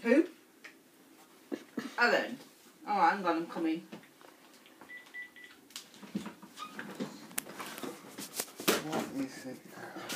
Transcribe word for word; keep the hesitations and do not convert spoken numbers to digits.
Who? Ellen. Oh, hang on, I'm coming. What is it now?